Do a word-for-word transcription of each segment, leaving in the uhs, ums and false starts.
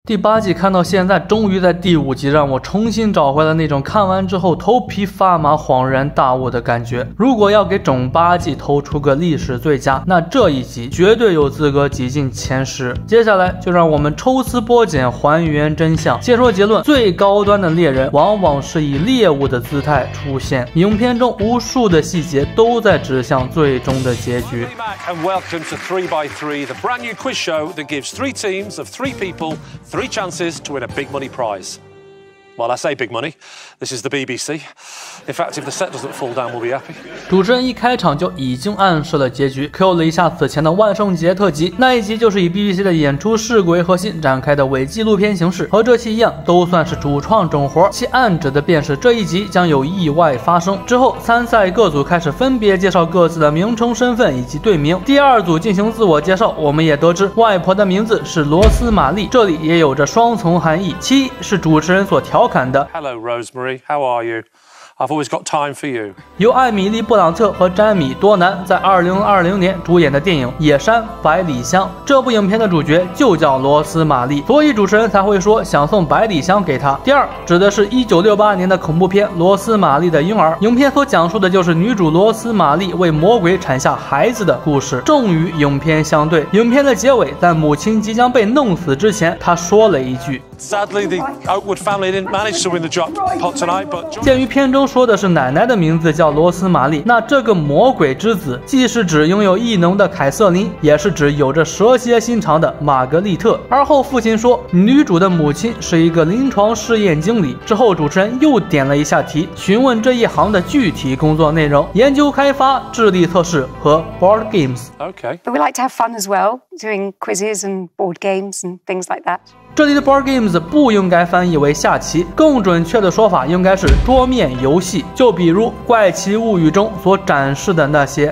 第八季看到现在，终于在第五集让我重新找回了那种看完之后头皮发麻、恍然大悟的感觉。如果要给整八季投出个历史最佳，那这一集绝对有资格挤进前十。接下来就让我们抽丝剥茧，还原真相。先说结论：最高端的猎人往往是以猎物的姿态出现。影片中无数的细节都在指向最终的结局。 And welcome to three by three, the brand new quiz show that gives three teams of three people three chances to win a big money prize. Well, I say big money. This is the B B C. In fact, if the set doesn't fall down, we'll be happy. 主持人一开场就已经暗示了结局 ，Q 了一下此前的万圣节特辑，那一集就是以 B B C 的演出事故为核心展开的伪纪录片形式，和这期一样，都算是主创整活，其暗指的便是这一集将有意外发生。之后，参赛各组开始分别介绍各自的名称、身份以及队名。第二组进行自我介绍，我们也得知外婆的名字是罗斯玛丽，这里也有着双重含义。其一是主持人所调侃的 Hello, Rosemary. How are you? I've always got time for you. 由艾米丽·布朗特和詹米·多南在二零二零年主演的电影《野山百里香》，这部影片的主角就叫罗斯玛丽，所以主持人才会说想送百里香给她。第二，指的是一九六八年的恐怖片《罗斯玛丽的婴儿》，影片所讲述的就是女主罗斯玛丽为魔鬼产下孩子的故事。正与影片相对，影片的结尾，在母亲即将被弄死之前，她说了一句 Sadly, the Oakwood family didn't manage to win the jackpot tonight, but 鉴于片中说的是奶奶的名字叫罗斯玛丽，那这个魔鬼之子既是指拥有异能的凯瑟琳，也是指有着蛇蝎心肠的玛格丽特。而后父亲说女主的母亲是一个临床试验经理，之后主持人又点了一下题，询问这一行的具体工作内容：研究开发、智力测试和 board games。 okay. But we like to have fun as well, doing quizzes and board games and things like that. 这里的 board games 不应该翻译为下棋，更准确的说法应该是桌面游戏，就比如《怪奇物语》中所展示的那些。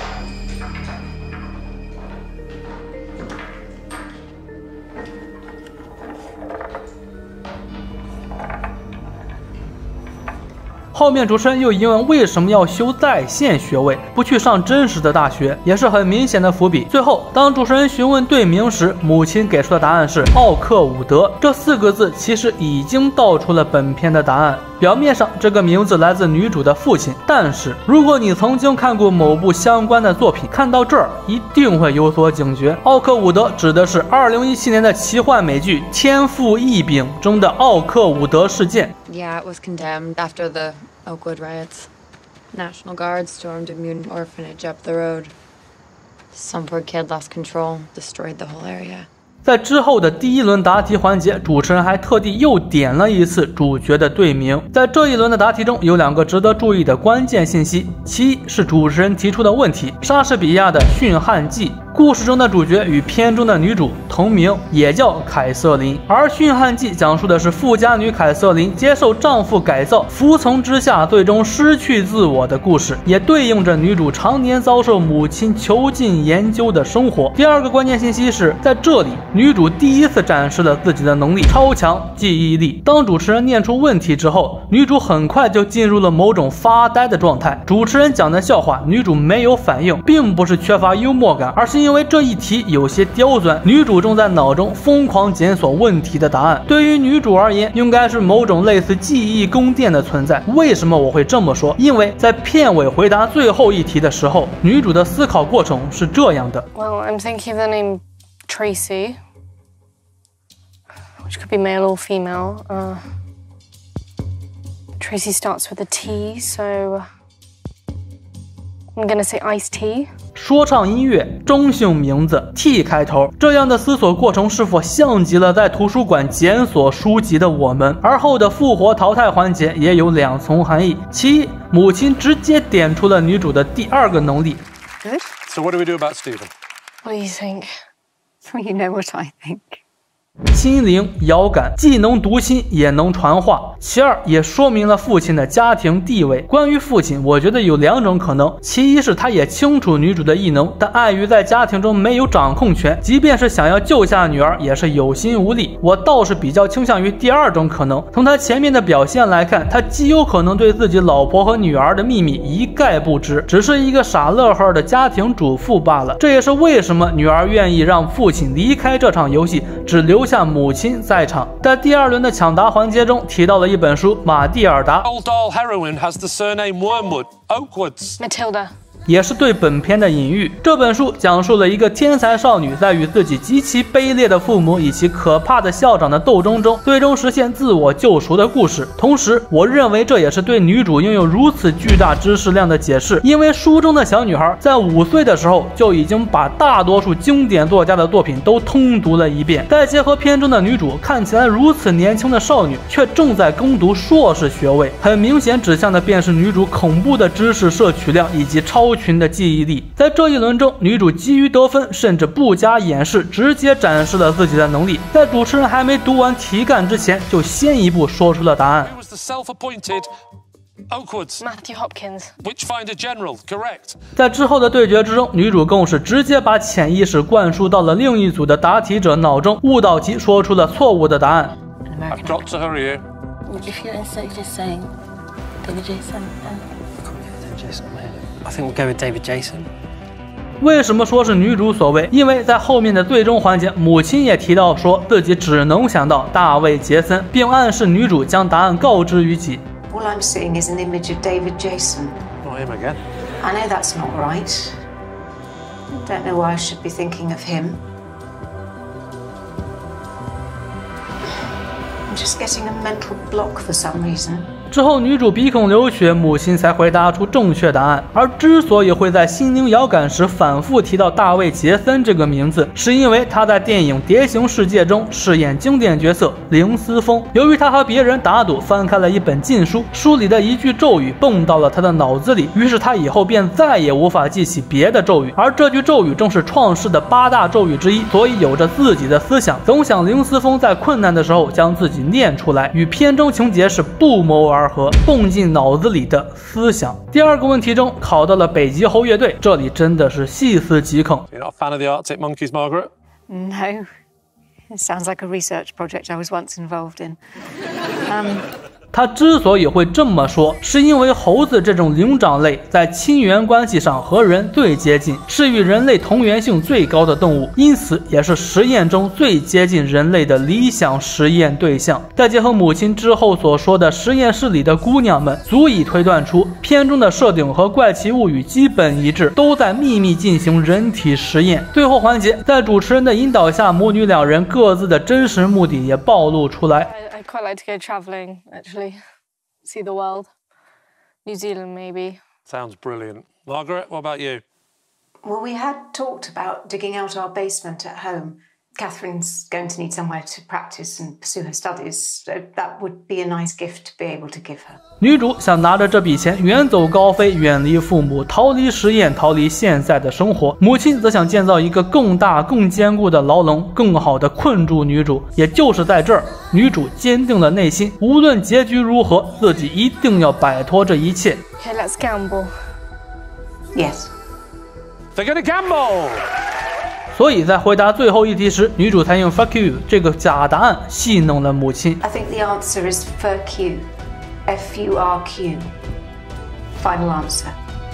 后面主持人又疑问为什么要修在线学位，不去上真实的大学，也是很明显的伏笔。最后，当主持人询问队名时，母亲给出的答案是奥克伍德，这四个字其实已经道出了本片的答案。表面上这个名字来自女主的父亲，但是如果你曾经看过某部相关的作品，看到这儿一定会有所警觉。奥克伍德指的是二零一七年的奇幻美剧《天赋异禀》中的奥克伍德事件。 Yeah, it was condemned after the Oakwood riots. National Guard stormed a mutant orphanage up the road. Some poor kid lost control, destroyed the whole area. 在之后的第一轮答题环节，主持人还特地又点了一次主角的队名。在这一轮的答题中，有两个值得注意的关键信息，其一是主持人提出的问题：莎士比亚的《驯悍记》。故事中的主角与片中的女主同名，也叫凯瑟琳。而《驯悍记》讲述的是富家女凯瑟琳接受丈夫改造，服从之下最终失去自我的故事，也对应着女主常年遭受母亲囚禁研究的生活。第二个关键信息是在这里，女主第一次展示了自己的能力——超强记忆力。当主持人念出问题之后，女主很快就进入了某种发呆的状态。主持人讲的笑话，女主没有反应，并不是缺乏幽默感，而是因为这一题有些刁钻，女主正在脑中疯狂检索问题的答案。对于女主而言，应该是某种类似记忆宫殿的存在。为什么我会这么说？因为在片尾回答最后一题的时候，女主的思考过程是这样的 Well, I'm thinking of the name Tracy, which could be male or female. Uh, Tracy starts with a T, so I'm gonna say iced tea. 说唱音乐、中性名字 T 开头，这样的思索过程是否像极了在图书馆检索书籍的我们？而后的复活淘汰环节也有两层含义：其一，母亲直接点出了女主的第二个能力。 Good. So what do we do about Stephen? What do you think? Well, you know what I think. 心灵遥感，既能读心也能传话。 其二，也说明了父亲的家庭地位。关于父亲，我觉得有两种可能，其一是他也清楚女主的异能，但碍于在家庭中没有掌控权，即便是想要救下女儿，也是有心无力。我倒是比较倾向于第二种可能。从他前面的表现来看，他极有可能对自己老婆和女儿的秘密一概不知，只是一个傻乐呵的家庭主妇罢了。这也是为什么女儿愿意让父亲离开这场游戏，只留下母亲在场。在第二轮的抢答环节中提到了一本书《马蒂尔达》。 Old doll heroine has the surname Wormwood. Oakwoods. Matilda. 也是对本片的隐喻。这本书讲述了一个天才少女在与自己极其卑劣的父母以及可怕的校长的斗争中，最终实现自我救赎的故事。同时，我认为这也是对女主拥有如此巨大知识量的解释，因为书中的小女孩在五岁的时候就已经把大多数经典作家的作品都通读了一遍。再结合片中的女主看起来如此年轻的少女，却正在攻读硕士学位，很明显指向的便是女主恐怖的知识摄取量以及超群的记忆力。在这一轮中，女主急于得分，甚至不加掩饰，直接展示了自己的能力。在主持人还没读完题干之前，就先一步说出了答案。 Who was the self-appointed Oakwoods? Matthew Hopkins. Witchfinder General, correct. 在之后的对决之中，女主更是直接把潜意识灌输到了另一组的答题者脑中，误导其说出了错误的答案。 I've got to hurry you. If you're instead of just saying David Jason, then David Jason, I think we'll go with David Jason. 为什么说是女主所为？因为在后面的最终环节，母亲也提到说自己只能想到大卫·杰森，并暗示女主将答案告知于己。 All I'm seeing is an image of David Jason. Not him again. I know that's not right. Don't know why I should be thinking of him. I'm just getting a mental block for some reason. 之后，女主鼻孔流血，母亲才回答出正确答案。而之所以会在心灵遥感时反复提到大卫·杰森这个名字，是因为他在电影《蝶形世界》中饰演经典角色凌思峰。由于他和别人打赌，翻开了一本禁书，书里的一句咒语蹦到了他的脑子里，于是他以后便再也无法记起别的咒语。而这句咒语正是创世的八大咒语之一，所以有着自己的思想，总想凌思峰在困难的时候将自己念出来，与片中情节是不谋而合，蹦进脑子里的思想。第二个问题中考到了北极猴乐队，这里真的是细思极恐。 You're not a fan of the Arctic Monkeys, Margaret? No. It sounds like a research project I was once involved in. Um... 他之所以会这么说，是因为猴子这种灵长类在亲缘关系上和人最接近，是与人类同源性最高的动物，因此也是实验中最接近人类的理想实验对象。再结合母亲之后所说的实验室里的姑娘们，足以推断出片中的设定和怪奇物语基本一致，都在秘密进行人体实验。最后环节，在主持人的引导下，母女两人各自的真实目的也暴露出来。 I, I'd quite like to go travelling, actually. See the world. New Zealand, maybe. Sounds brilliant. Margaret, what about you? Well, we had talked about digging out our basement at home. Catherine's going to need somewhere to practice and pursue her studies, so that would be a nice gift to be able to give her. 女主想拿着这笔钱远走高飞，远离父母，逃离实验，逃离现在的生活。母亲则想建造一个更大、更坚固的牢笼，更好地困住女主。也就是在这儿，女主坚定了内心，无论结局如何，自己一定要摆脱这一切。 Okay, let's gamble. Yes. They're going to gamble! 所以在回答最后一题时，女主才用 fuck you 这个假答案戏弄了母亲。 I think the answer is F U R Q. F U R Q. Final answer.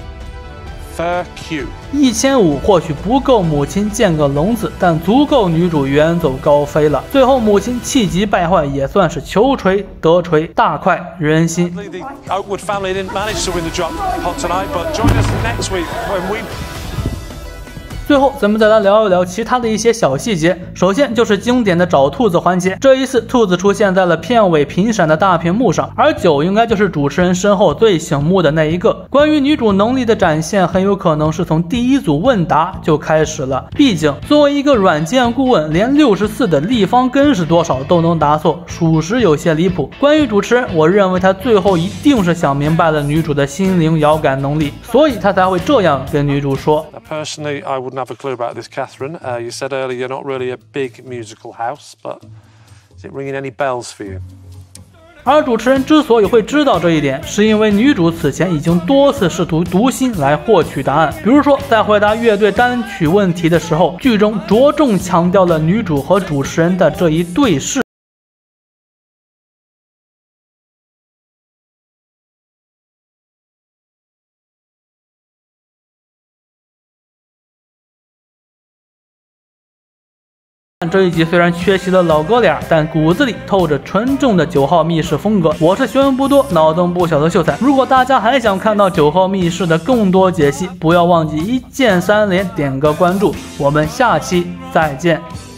F U R Q. 一千五或许不够母亲建个笼子，但足够女主远走高飞了。最后母亲气急败坏，也算是求锤得锤，大快人心。 The Oakwood family didn't manage to win the jackpot tonight, but join us next week when we... 最后，咱们再来聊一聊其他的一些小细节。首先就是经典的找兔子环节，这一次兔子出现在了片尾频闪的大屏幕上，而九应该就是主持人身后最醒目的那一个。关于女主能力的展现，很有可能是从第一组问答就开始了。毕竟作为一个软件顾问，连六十四的立方根是多少都能答错，属实有些离谱。关于主持人，我认为他最后一定是想明白了女主的心灵遥感能力，所以他才会这样跟女主说。 Personally, I wouldn't have a clue about this, Catherine. Uh, you said earlier you're not really a big musical house, but is it ringing any bells for you? 而主持人之所以会知道这一点，是因为女主此前已经多次试图读心来获取答案。比如说，在回答乐队单曲问题的时候，剧中着重强调了女主和主持人的这一对视。这一集虽然缺席了老哥俩，但骨子里透着纯正的九号密室风格。我是学问不多、脑洞不小的秀才。如果大家还想看到九号密室的更多解析，不要忘记一键三连，点个关注。我们下期再见。